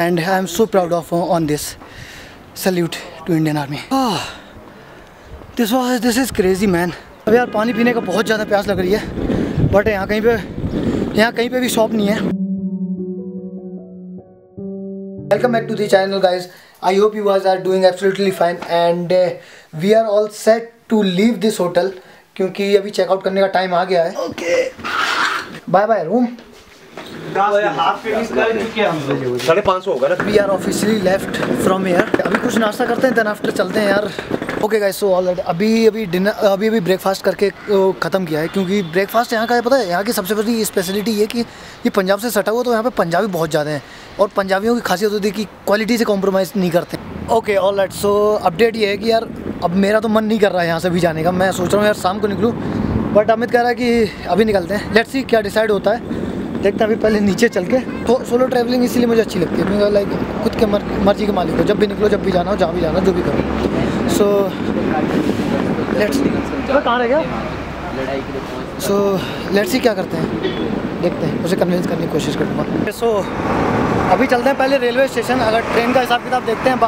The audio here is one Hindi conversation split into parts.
and I am so proud of on this. Salute to Indian Army. This is crazy man. अब यार पानी पीने का बहुत ज़्यादा प्यास लग रही है, बट यहाँ कहीं पे भी शॉप नहीं है। Welcome back to the channel guys. I hope you guys are doing absolutely fine and we are all set to leave this hotel क्योंकि अभी चेकआउट करने का टाइम आ गया है। Okay, bye bye room. 550 होगा ना। We are officially left from here. अभी कुछ नाश्ता करते हैं, then after चलते हैं यार। ओके गाइस, सो ऑलरेडी अभी ब्रेकफास्ट करके ख़त्म किया है क्योंकि ब्रेकफास्ट यहाँ का है, पता है यहाँ की सबसे बड़ी स्पेशलिटी ये कि ये पंजाब से सटा हुआ, तो यहाँ पे पंजाबी बहुत ज़्यादा हैं और पंजाबियों की खासियत होती है कि क्वालिटी से कॉम्प्रोमाइज़ नहीं करते। ओके ऑलराइट, सो अपडेट ये है कि यार अब मेरा तो मन नहीं कर रहा है यहाँ से भी जाने का। मैं सोच रहा हूँ यार शाम को निकलूँ, बट अमित कह रहा है कि अभी निकलते हैं। लेट्स सी क्या डिसाइड होता है, देखते हैं। अभी पहले नीचे चल के, तो सोलो ट्रैवलिंग इसीलिए मुझे अच्छी लगती है क्योंकि लाइक खुद के मर्जी के मालिक हो, जब भी निकलो, जब भी जाना हो, जहाँ भी जाना हो, जो भी करो। सो लेट्स कहाँ रह गया। सो लेट्स सी क्या करते हैं, देखते हैं, उसे कन्विंस करने की कोशिश करूँगा। सो अभी चलते हैं पहले रेलवे स्टेशन, अगर ट्रेन का हिसाब किताब देखते हैं।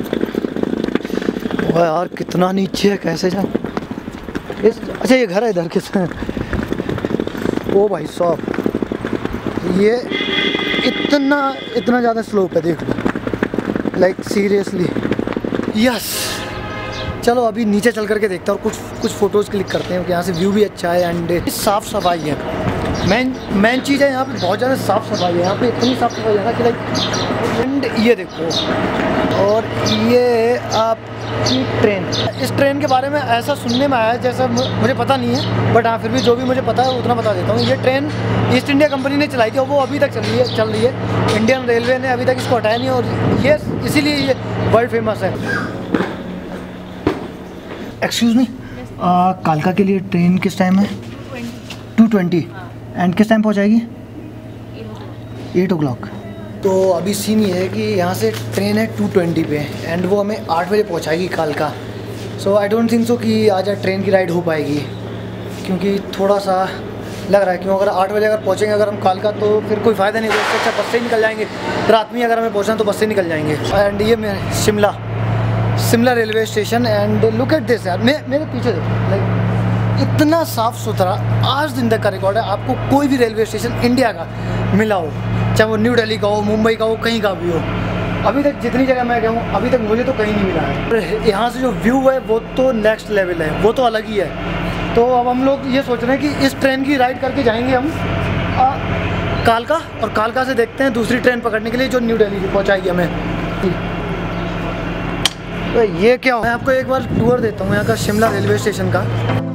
वाह यार कितना नीचे है, कैसे जा अच्छा ये घर है इधर किस। ओ भाई साहब, ये इतना ज़्यादा स्लोप है, देख लो, लाइक सीरियसली। यस, चलो अभी नीचे चल करके देखते हैं और कुछ फ़ोटोज़ क्लिक करते हैं कि यहाँ से व्यू भी अच्छा है एंड साफ़ सफाई है। मेन चीज़ है यहाँ पे, बहुत ज़्यादा साफ़ सफाई है यहाँ पे, इतनी साफ़ सफाई है ना कि लाइक। एंड ये देखो, और ये आपकी ट्रेन, इस ट्रेन के बारे में ऐसा सुनने में आया जैसा मुझे पता नहीं है, बट हाँ फिर भी जो भी मुझे पता है उतना बता देता हूँ। ये ट्रेन ईस्ट इंडिया कंपनी ने चलाई थी और वो अभी तक चल रही है। इंडियन रेलवे ने अभी तक इसको हटाया नहीं और ये इसीलिए ये वर्ल्ड फेमस है। एक्सक्यूज़ मी, कालका के लिए ट्रेन किस टाइम है? 2:20 एंड किस टाइम पहुँचाएगी? 8 o'clock। तो अभी सीन ये है कि यहाँ से ट्रेन है 2:20 पे एंड वो हमें 8 बजे पहुँचाएगी कालका। सो आई डोंट थिंक सो कि आज ट्रेन की राइड हो पाएगी क्योंकि थोड़ा सा लग रहा है, क्यों अगर 8 बजे अगर पहुँचेंगे अगर हम कालका तो फिर कोई फ़ायदा नहीं, तो उससे अच्छा बस से ही निकल जाएंगे। रात में अगर हमें पहुँचना तो बस से निकल जाएंगे। एंड ये मेरे Shimla railway station and look at this यार, मेरे पीछे देखो, लाइक इतना साफ़ सुथरा, आज दिन तक का रिकॉर्ड है। आपको कोई भी रेलवे स्टेशन इंडिया का मिला हो, चाहे वो न्यू दिल्ली का हो, मुंबई का हो, कहीं का भी हो, अभी तक जितनी जगह मैं गया हूँ अभी तक मुझे तो कहीं नहीं मिला है। यहाँ से जो व्यू है वो तो नेक्स्ट लेवल है, वो तो अलग ही है। तो अब हम लोग ये सोच रहे हैं कि इस ट्रेन की राइड करके जाएंगे हम कालका, और कालका से देखते हैं दूसरी ट्रेन पकड़ने के लिए जो न्यू दिल्ली पहुँचाएगी हमें। तो ये क्या हो, मैं आपको एक बार टूर देता हूँ यहाँ का, शिमला रेलवे स्टेशन का।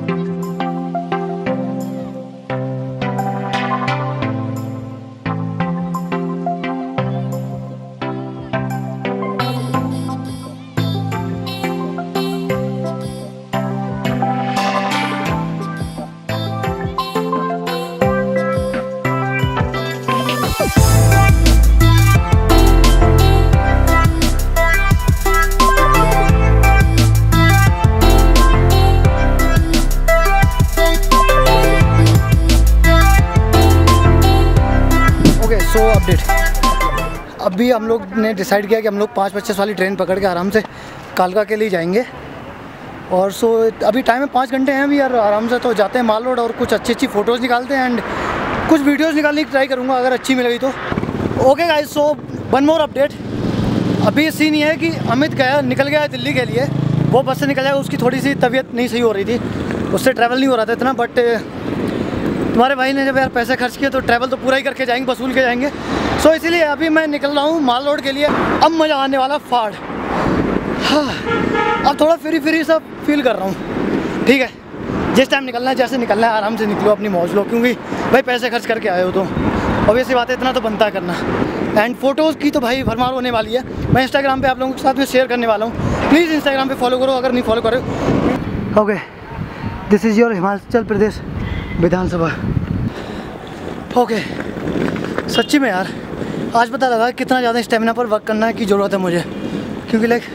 अभी हम लोग ने डिसाइड किया कि हम लोग 5:25 वाली ट्रेन पकड़ के आराम से कालका के लिए जाएंगे। और सो अभी टाइम है 5 घंटे हैं अभी यार, आराम से तो जाते हैं माल रोड और कुछ अच्छी फ़ोटोज़ निकालते हैं एंड कुछ वीडियोज़ निकालने की ट्राई करूँगा अगर अच्छी मिलेगी तो। Okay guys, so one more update. अभी सीन ये है कि अमित निकल गया है दिल्ली के लिए, वो बस से निकल जाएगा। उसकी थोड़ी सी तबीयत नहीं सही हो रही थी, उससे ट्रैवल नहीं हो रहा था इतना, बट तुम्हारे भाई ने जब यार पैसे खर्च किए तो ट्रैवल तो पूरा ही करके जाएंगे, वसूल के जाएंगे। सो इसीलिए अभी मैं निकल रहा हूँ माल रोड के लिए। अब मज़ा आने वाला फाड़। हाँ, अब थोड़ा फ्री सा फील कर रहा हूँ। ठीक है, जिस टाइम निकलना है, जैसे निकलना है, आराम से निकलो, अपनी मौज लो, क्योंकि भाई पैसे खर्च करके आए हो तो ऑब्वियसली बात है, इतना तो बनता है करना। एंड फ़ोटोज़ की तो भाई भरमार होने वाली है। मैं इंस्टाग्राम पे आप लोगों के साथ में शेयर करने वाला हूँ, प्लीज़ इंस्टाग्राम पे फॉलो करो अगर नहीं फॉलो करो। Okay, this is your Himachal Pradesh Vidhansabha. Okay, सच्ची में यार आज पता लगा कितना ज़्यादा स्टेमिना पर वर्क करना की ज़रूरत है मुझे, क्योंकि लाइक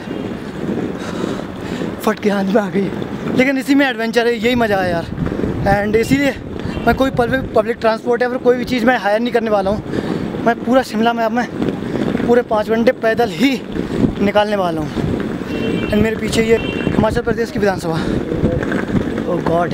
फट के हाथ में आ गई। लेकिन इसी में एडवेंचर है, यही मज़ा है यार। एंड इसीलिए मैं कोई पब्लिक ट्रांसपोर्ट या फिर कोई भी चीज़ मैं हायर नहीं करने वाला हूँ। मैं पूरा शिमला में अब मैं पूरे 5 घंटे पैदल ही निकालने वाला हूँ। एंड मेरे पीछे ये हिमाचल प्रदेश की विधानसभा। ओह गॉड।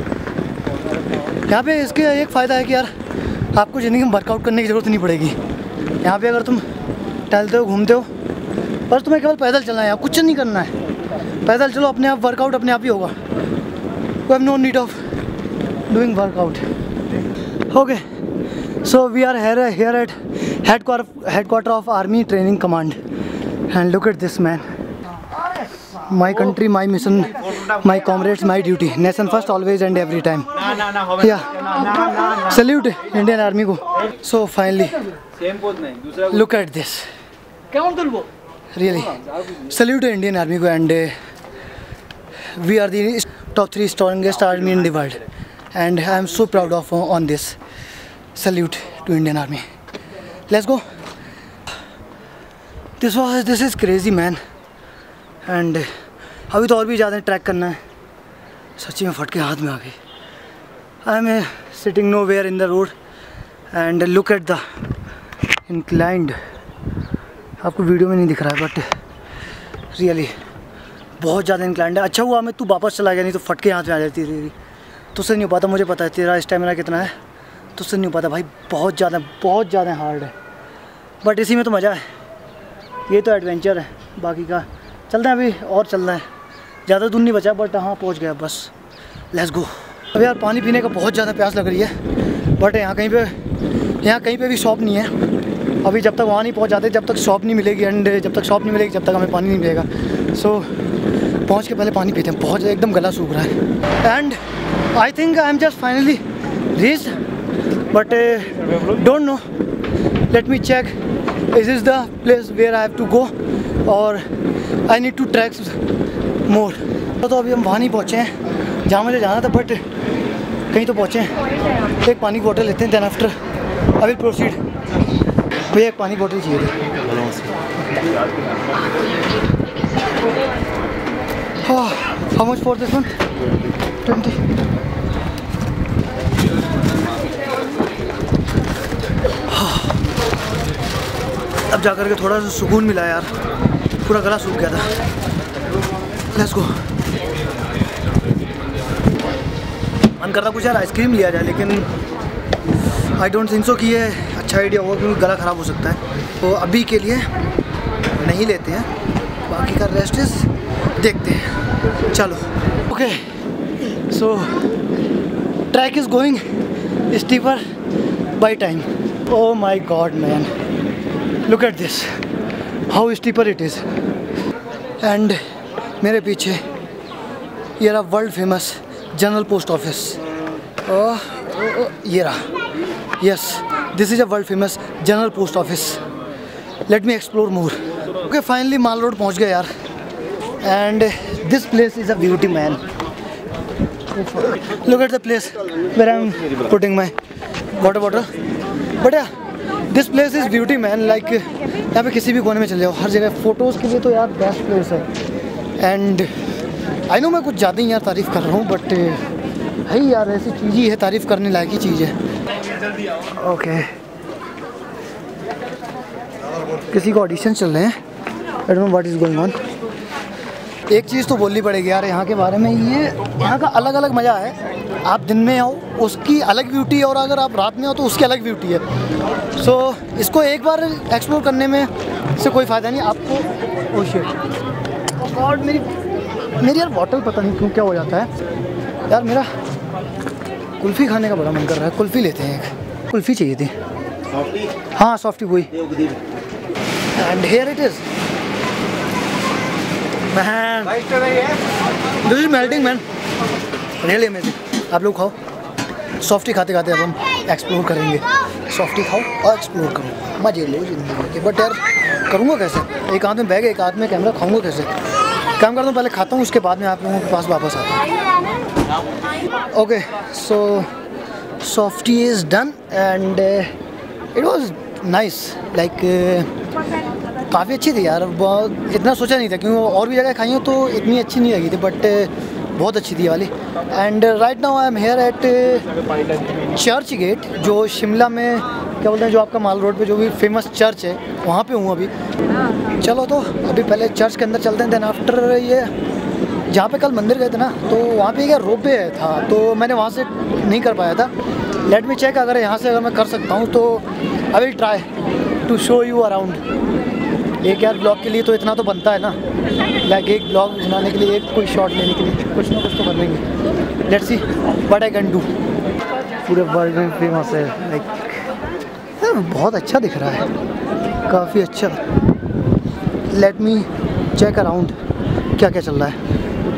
यहाँ पे इसके एक फ़ायदा है कि यार आपको ज़िंदगी में वर्कआउट करने की ज़रूरत नहीं पड़ेगी। यहाँ पे अगर तुम टहलते हो, घूमते हो, पर तुम्हें केवल पैदल चलना है, यहाँ कुछ नहीं करना है। पैदल चलो, अपने आप वर्कआउट अपने आप ही होगा। We have no need of doing workout. Okay, so we are here at headquarter of Army Training Command, and look at this man. My country, my mission, my comrades, my duty. Nation first, always and every time. Yeah. Salute Indian Army को. So finally, look at this. Really, salute Indian Army को, and we are the top 3 strongest army in the world, and I am so proud of on this. Salute to Indian Army. Let's go. This is crazy man. And अभी तो और भी ज़्यादा ट्रैक करना है। सच्ची में फट के हाथ में आ गई। I am sitting nowhere in the road and look at the inclined. आपको वीडियो में नहीं दिख रहा है बट रियली बहुत ज़्यादा इंक्लाइंड है। अच्छा हुआ मैं तू वापस चला गया, नहीं तो फट के हाथ में आ जाती तेरी। तुझसे नहीं हो पाता, मुझे पता है तेरा स्टेमिना कितना है, तुझसे नहीं हो पाता भाई। बहुत ज़्यादा हार्ड है, बट इसी में तो मज़ा है। ये तो एडवेंचर है। बाकी का चलते हैं, अभी और चलना है। ज़्यादा दूर नहीं बचा बट हाँ पहुँच गया बस। Let's go. अब यार पानी पीने का बहुत ज़्यादा प्यास लग रही है, बट यहाँ कहीं पे भी शॉप नहीं है। अभी जब तक वहाँ नहीं पहुँच जाते, जब तक शॉप नहीं मिलेगी, एंड जब तक शॉप नहीं मिलेगी जब तक हमें पानी नहीं मिलेगा। सो पहुँच के पहले पानी पीते हैं। बहुत एकदम गला सूख रहा है। And I think I am just finally reach, but don't know. Let me check, is is the place where I have to go और I need to track more. तो अभी हम वहाँ नहीं पहुँचे हैं जहाँ मुझे जाना था, बट कहीं तो पहुँचे हैं। एक पानी की बोतल लेते हैं, then after I will proceed. भैया एक पानी की बोतल चाहिए थी। How much for this one? 20। अब जाकर के थोड़ा सा सुकून मिला यार, पूरा गला सूख गया था। Let's go. मन करता कुछ यार आइसक्रीम लिया जाए, लेकिन आई डोंट थिंक सो कि ये अच्छा आइडिया होगा, क्योंकि गला ख़राब हो सकता है। तो अभी के लिए नहीं लेते हैं, बाकी का रेस्ट इज देखते हैं। चलो okay, so track is going steeper by time. Oh my god man, look at this, how steeper it is. and मेरे पीछे ये रहा world famous general post office. ये रहा, yes this is a world famous general post office. Let me explore more. Okay finally mall road पहुंच गए यार, and this place is a beauty man. Look at the place where I am putting my water bottle. But yeah this place is beauty man. Like यहाँ पे किसी भी कोने में चले जाओ, हर जगह फ़ोटोज़ के लिए तो यार बेस्ट प्लेस है। एंड आई नो मैं कुछ ज़्यादा ही यार तारीफ़ कर रहा हूँ, बट है यार ऐसी चीज़ ही है, तारीफ़ करने लायक ही चीज़ है। ओके, किसी का ऑडिशन चल रहे हैं, I don't know what is going on. एक चीज़ तो बोलनी पड़ेगी यार यहाँ के बारे में, ये यहाँ का अलग अलग मज़ा है। आप दिन में आओ उसकी अलग ब्यूटी है, और अगर आप रात में आओ तो उसकी अलग ब्यूटी है। सो इसको एक बार एक्सप्लोर करने में से कोई फ़ायदा नहीं आपको। ओह शिट गॉड, मेरी यार बॉटल पता नहीं क्यों क्या हो जाता है यार। मेरा कुल्फ़ी खाने का बड़ा मन कर रहा है, कुल्फ़ी लेते हैं। एक कुल्फ़ी चाहिए थी। हाँ सॉफ्टी वही। And here it is man, this is melting man, really amazing. आप लोग खाओ सॉफ्टी। खाते खाते अब हम एक्सप्लोर करेंगे। सॉफ्टी खाओ और एक्सप्लोर करो, मजे लो जिंदगी के। बट यार करूँगा कैसे? एक हाथ में बैग, एक हाथ में कैमरा, खाऊंगा कैसे? काम करता हूँ, पहले खाता हूँ, उसके बाद में आप लोगों के पास वापस आता हूँ। Okay, so softy is done and it was nice. Like काफ़ी अच्छी थी यार, इतना सोचा नहीं था, क्योंकि और भी जगह खाई हूँ तो इतनी अच्छी नहीं लगी थी, बट बहुत अच्छी थी ये वाली। And right now I am here at church gate, जो शिमला में क्या बोलते हैं, जो आपका माल रोड पे जो भी फेमस चर्च है वहाँ पे हूँ अभी। चलो तो अभी पहले चर्च के अंदर चलते हैं, देन आफ्टर ये जहाँ पे कल मंदिर गए थे ना, तो वहाँ पे क्या रोपवे था, तो मैंने वहाँ से नहीं कर पाया था। लेट मी चेक, अगर यहाँ से अगर मैं कर सकता हूँ तो I will try to show you around. एक यार ब्लॉग के लिए तो इतना तो बनता है ना, लाइक एक ब्लॉग बनाने के लिए एक कोई शॉट लेने के लिए कुछ ना कुछ तो कर लेंगे। Let's see what I can do. पूरे वर्ल्ड में फेमस है, लाइक बहुत अच्छा दिख रहा है, काफ़ी अच्छा। लेट मी चेक अराउंड क्या क्या चल रहा है।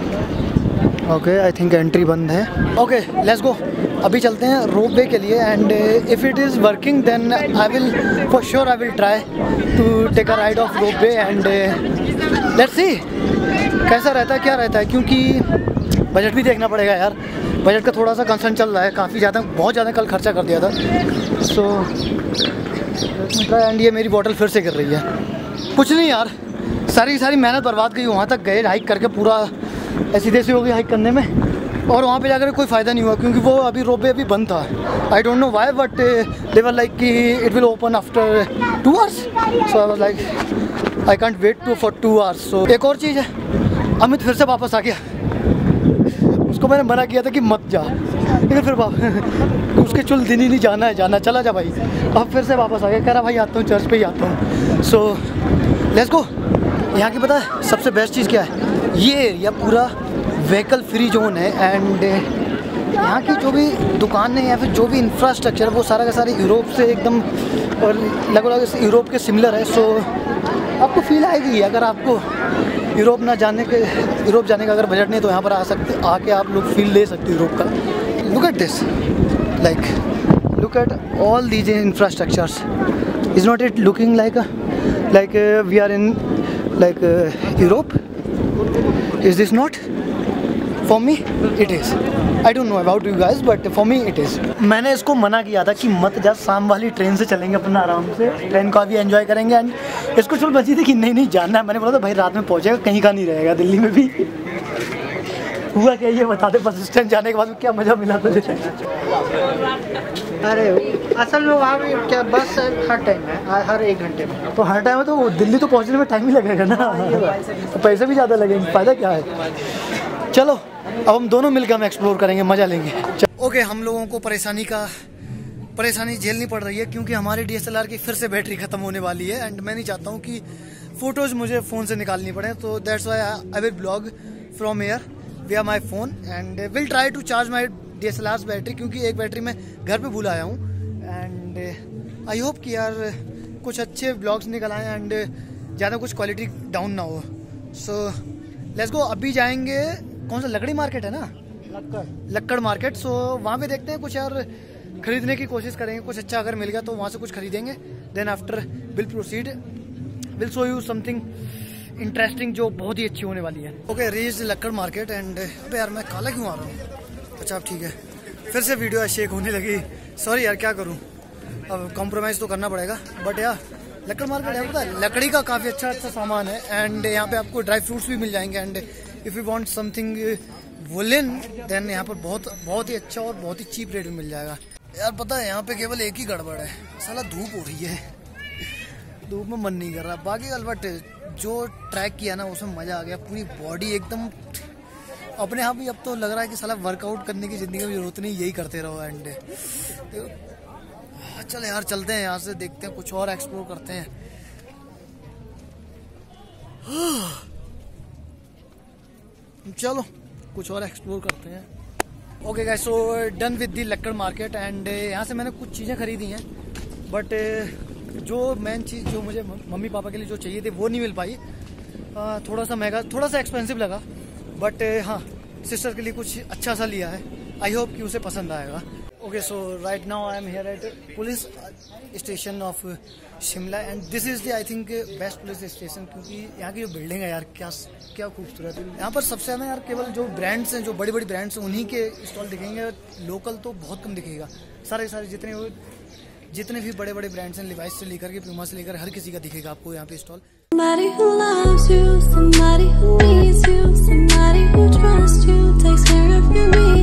ओके, आई थिंक एंट्री बंद है। ओके लेट्स गो, अभी चलते हैं रोप वे के लिए। And if it is working then I will for sure I will try to take a ride of rope way. And let's see कैसा रहता है, क्या रहता है, क्योंकि बजट भी देखना पड़ेगा यार। बजट का थोड़ा सा कंसर्न चल रहा है, काफ़ी ज़्यादा, बहुत ज़्यादा कल खर्चा कर दिया था। So try. एंड ये मेरी बॉटल फिर से गिर रही है। कुछ नहीं यार, सारी मेहनत बर्बाद गई। वहाँ तक गए, हाइक करके पूरा ऐसी तैसी हो गई हाइक करने में, और वहाँ पे जाकर कोई फ़ायदा नहीं हुआ, क्योंकि वो अभी रोप वे अभी बंद था। I don't know why, but they were like कि it will open after 2 hours। So I was like I can't wait for 2 hours। सो एक और चीज़ है, अमित फिर से वापस आ गया। उसको मैंने मना किया था कि मत जा, लेकिन फिर उसके चुल दिन ही नहीं जाना है, जाना चला जा भाई। अब फिर से वापस आ गया, कह रहा भाई आता हूँ, चर्च पे ही आता हूँ। So let's go. यहाँ की पता है सबसे बेस्ट चीज़ क्या है, ये एरिया पूरा व्हीकल फ्री जोन है। एंड यहाँ की जो भी दुकान है या फिर जो भी इंफ्रास्ट्रक्चर है वो सारा का सारा यूरोप से एकदम और लगभग यूरोप के सिमिलर है। सो आपको फील आएगी, अगर आपको यूरोप जाने का अगर बजट नहीं तो यहाँ पर आके आप लोग फील ले सकते हो यूरोप का। Look at this, like look at all these infrastructures. Is not it looking like we are in like Europe? Is this not? For me it is. I don't know about you guys but for me it is. मैंने इसको मना किया था कि मत जा, शाम वाली ट्रेन से चलेंगे अपना आराम से, ट्रेन का भी एंजॉय करेंगे। एंड इसको चुल बची थी कि नहीं जाना है। मैंने बोला था भाई रात में पहुँचेगा, कहीं का नहीं रहेगा दिल्ली में भी। हुआ क्या ये बता दे, बस स्टैंड जाने के बाद क्या मज़ा मिला तुझे? अरे असल में वहाँ भी क्या बस हर टाइम है, हर 1 घंटे में। तो हर टाइम है तो दिल्ली तो पहुँचने में टाइम ही लगेगा ना, तो पैसे भी ज़्यादा लगेंगे, फ़ायदा क्या है। चलो अब हम दोनों मिलकर हम एक्सप्लोर करेंगे, मज़ा लेंगे। ओके, हम लोगों को परेशानी झेलनी पड़ रही है क्योंकि हमारी DSLR की फिर से बैटरी ख़त्म होने वाली है। एंड मैं नहीं चाहता हूँ कि फ़ोटोज़ मुझे फ़ोन से निकालनी पड़े, तो that's why I will vlog from here via my phone and will try to charge my DSLR's battery, क्योंकि एक बैटरी मैं घर पे भूल आया हूँ। एंड आई होप कि यार कुछ अच्छे ब्लॉग्स निकल आए एंड ज़्यादा कुछ क्वालिटी डाउन ना हो। So let's go. अभी जाएंगे कौन सा, लकड़ी मार्केट है ना, लक्कड़ मार्केट। सो वहाँ पे देखते हैं, कुछ यार खरीदने की कोशिश करेंगे, कुछ अच्छा अगर मिल गया तो वहाँ से कुछ खरीदेंगे। Then after will proceed, will show you something interesting जो बहुत ही अच्छी होने वाली है। Okay, reach Lakkar market. And अबे यार मैं काला क्यों आ रहा हूँ? अच्छा अब ठीक है, फिर से वीडियो शेक होने लगी। सॉरी यार, क्या करूँ, अब कॉम्प्रोमाइज़ तो करना पड़ेगा। बट यार लक्कड़ मार्केट है, पता है लकड़ी का काफ़ी अच्छा सामान है। एंड यहाँ पे आपको ड्राई फ्रूट्स भी मिल जाएंगे। And if you want something woollen then यहाँ पर बहुत ही अच्छा और बहुत ही चीप रेट में मिल जाएगा। यार पता है यहाँ पे केवल एक ही गड़बड़ है, साला धूप हो रही है, धूप में मन नहीं कर रहा। बाकी अलबट जो ट्रैक किया ना उसमें मज़ा आ गया, पूरी बॉडी एकदम अपने आप ही। अब तो लग रहा है कि साला वर्कआउट करने की ज़िंदगी में जरूरत नहीं, यही करते रहो। एंड चल यार चलते हैं यहाँ से, देखते हैं कुछ और एक्सप्लोर करते हैं। चलो कुछ और एक्सप्लोर करते हैं। Okay guys, so done with the Lakkar market. And यहाँ से मैंने कुछ चीज़ें खरीदी हैं, बट जो मेन चीज़ जो मुझे मम्मी पापा के लिए जो चाहिए थे वो नहीं मिल पाई। थोड़ा सा महंगा, थोड़ा सा एक्सपेंसिव लगा, बट हाँ सिस्टर के लिए कुछ अच्छा सा लिया है। आई होप कि उसे पसंद आएगा। Okay, so right now I am here at police station of Shimla. And this is the I think best police station, क्योंकि यहाँ की जो बिल्डिंग है यार क्या खूबसूरत है। यहाँ पर सबसे ज़्यादा यार केवल जो ब्रांड्स हैं, जो बड़ी बड़ी ब्रांड्स हैं, उन्हीं के स्टॉल दिखेंगे। लोकल तो बहुत कम दिखेगा। सारे जितने भी बड़े बड़े ब्रांड्स हैं, लिवाइस से लेकर के प्यूमा से लेकर हर किसी का दिखेगा आपको यहाँ पे stall. Somebody who loves you, somebody who needs you, somebody who trusts you. takes care of your needs.